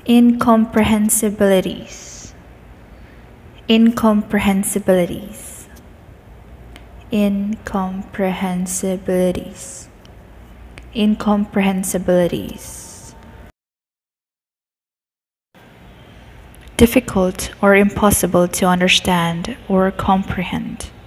Incomprehensibilities. Incomprehensibilities. Incomprehensibilities. Incomprehensibilities. Difficult or impossible to understand or comprehend.